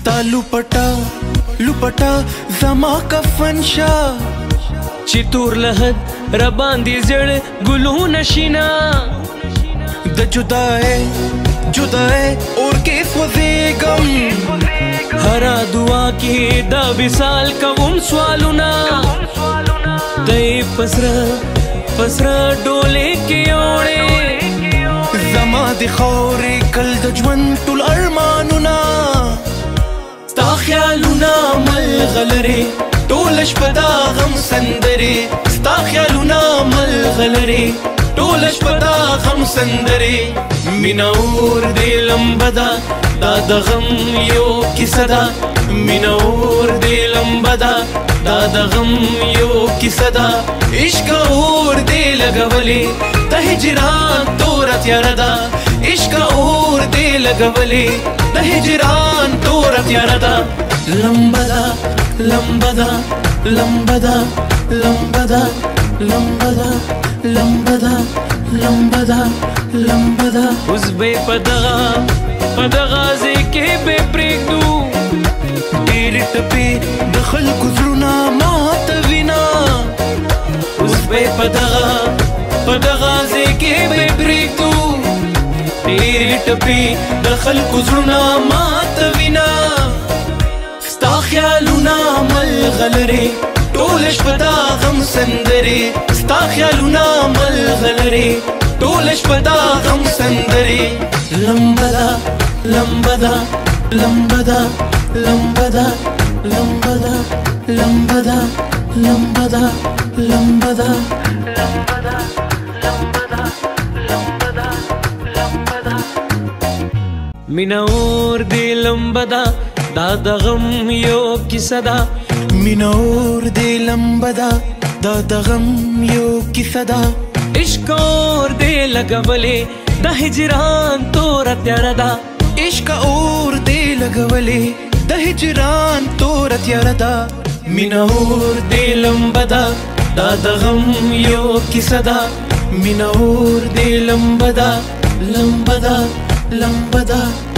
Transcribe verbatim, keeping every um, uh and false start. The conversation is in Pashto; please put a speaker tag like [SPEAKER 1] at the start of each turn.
[SPEAKER 1] ستا لپټا لپټا زما کفن شا
[SPEAKER 2] چې تور لحد را باندې زړ ګلونه شینا
[SPEAKER 1] د جدای جدای اور کې سوځېږم
[SPEAKER 2] هره دعا کې دا وصال کوم سوالونه دی پسره پسره ډولې کې اوړې
[SPEAKER 1] زما د خاورې کل د ژوند ټول ارمانونه
[SPEAKER 2] ستا خیالونه ملغلرې ټوله شپه دا غم سندرې ستا خیالونه ملغلرې ټوله شپه دا غم سندرې مینه اور دې لمبه ده دا د غم یو کیسه ده مینه اور دې لمبه ده دا د غم یو کیسه ده عشق اور دې لګولې د هجران توره تیاره ده عشق اور دې لګولې د هجران توره تیاره ده لمبه ده لمبه ده لمبه ده لمبه ده لمبه ده لمبه ده لمبه ده لمبه ده اوس به په دغه په دغه ځای کې به پرېږدو
[SPEAKER 1] ډېرې ټپې د خلکو زړونه ماتوینه
[SPEAKER 2] اوس به په دغه په دغه ځای کې به پرېږدو ډېرې ټپې د خلکو زړونه ماتوینه ستا خیالونه ملغلرې ټوله شپه دا غم سندرې ستا خیالونه ملغلرې ټوله شپه دا غم سندرې لمبه ده لمبه ده لمبه ده لمبه ده لمبه ده لمبه ده لمبه ده لمبه ده لمبه ده لمبه ده لمبه ده لمبه ده مینه اور دې لمبه ده دا د غم یو کیسه ده
[SPEAKER 1] مینه اور دې لمبه ده دا د غم یو کیسه ده
[SPEAKER 2] عشق اور دې لګولې د هجران توره تیاره ده
[SPEAKER 1] عشق اور دې لګولې د هجران توره تیاره ده
[SPEAKER 2] مینه اور دې لمبه ده دا د غم یو کیسه ده مینه اور دې لمبه ده لمبه ده لمبه ده